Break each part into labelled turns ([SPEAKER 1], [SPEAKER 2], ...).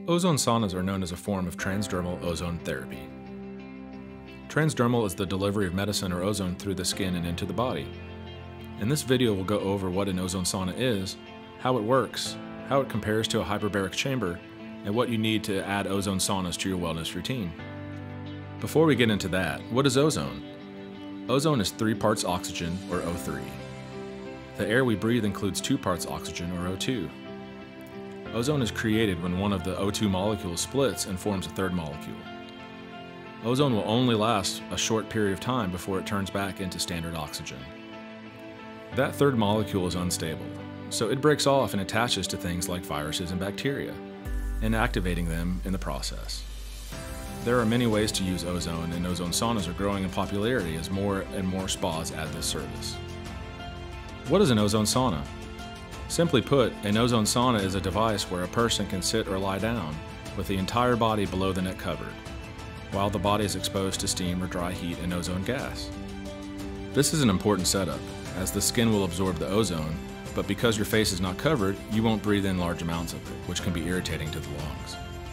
[SPEAKER 1] Ozone saunas are known as a form of transdermal ozone therapy. Transdermal is the delivery of medicine or ozone through the skin and into the body. In this video, we'll go over what an ozone sauna is, how it works, how it compares to a hyperbaric chamber, and what you need to add ozone saunas to your wellness routine. Before we get into that, what is ozone? Ozone is 3 parts oxygen, or O3. The air we breathe includes 2 parts oxygen, or O2. Ozone is created when one of the O2 molecules splits and forms a third molecule. Ozone will only last a short period of time before it turns back into standard oxygen. That third molecule is unstable, so it breaks off and attaches to things like viruses and bacteria, inactivating them in the process. There are many ways to use ozone, and ozone saunas are growing in popularity as more and more spas add this service. What is an ozone sauna? Simply put, an ozone sauna is a device where a person can sit or lie down with the entire body below the neck covered, while the body is exposed to steam or dry heat and ozone gas. This is an important setup, as the skin will absorb the ozone, but because your face is not covered, you won't breathe in large amounts of it, which can be irritating to the lungs.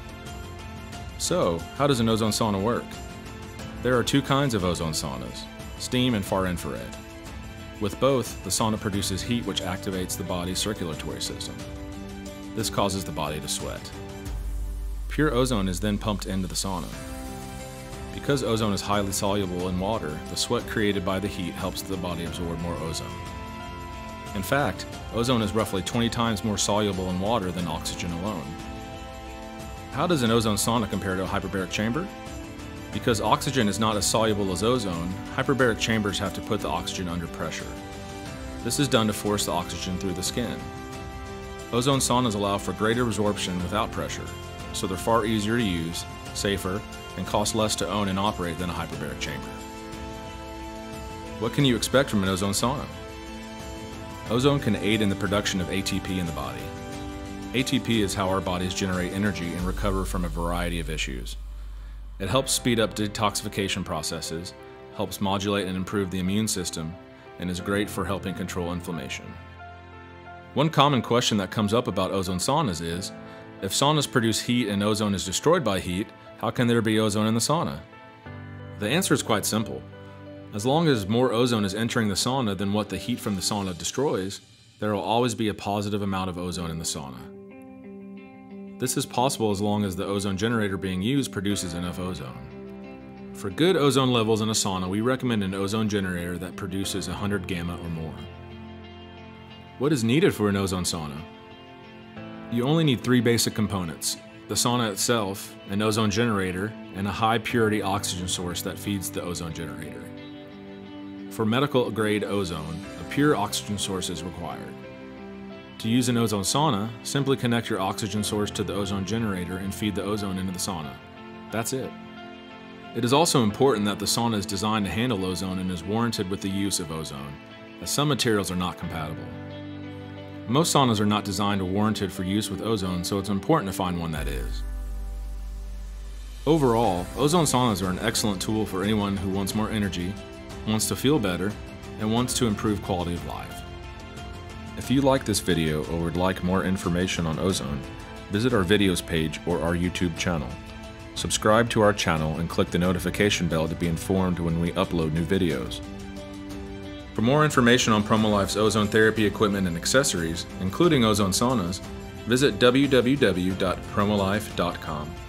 [SPEAKER 1] So, how does an ozone sauna work? There are 2 kinds of ozone saunas, steam and far infrared. With both, the sauna produces heat which activates the body's circulatory system. This causes the body to sweat. Pure ozone is then pumped into the sauna. Because ozone is highly soluble in water, the sweat created by the heat helps the body absorb more ozone. In fact, ozone is roughly 20 times more soluble in water than oxygen alone. How does an ozone sauna compare to a hyperbaric chamber? Because oxygen is not as soluble as ozone, hyperbaric chambers have to put the oxygen under pressure. This is done to force the oxygen through the skin. Ozone saunas allow for greater absorption without pressure, so they're far easier to use, safer, and cost less to own and operate than a hyperbaric chamber. What can you expect from an ozone sauna? Ozone can aid in the production of ATP in the body. ATP is how our bodies generate energy and recover from a variety of issues. It helps speed up detoxification processes, helps modulate and improve the immune system, and is great for helping control inflammation. One common question that comes up about ozone saunas is, if saunas produce heat and ozone is destroyed by heat, how can there be ozone in the sauna? The answer is quite simple. As long as more ozone is entering the sauna than what the heat from the sauna destroys, there will always be a positive amount of ozone in the sauna. This is possible as long as the ozone generator being used produces enough ozone. For good ozone levels in a sauna, we recommend an ozone generator that produces 100 gamma or more. What is needed for an ozone sauna? You only need 3 basic components: the sauna itself, an ozone generator, and a high purity oxygen source that feeds the ozone generator. For medical grade ozone, a pure oxygen source is required. To use an ozone sauna, simply connect your oxygen source to the ozone generator and feed the ozone into the sauna. That's it. It is also important that the sauna is designed to handle ozone and is warranted with the use of ozone, as some materials are not compatible. Most saunas are not designed or warranted for use with ozone, so it's important to find one that is. Overall, ozone saunas are an excellent tool for anyone who wants more energy, wants to feel better, and wants to improve quality of life. If you like this video or would like more information on ozone, visit our videos page or our YouTube channel. Subscribe to our channel and click the notification bell to be informed when we upload new videos. For more information on Promolife's ozone therapy equipment and accessories, including ozone saunas, visit www.promolife.com.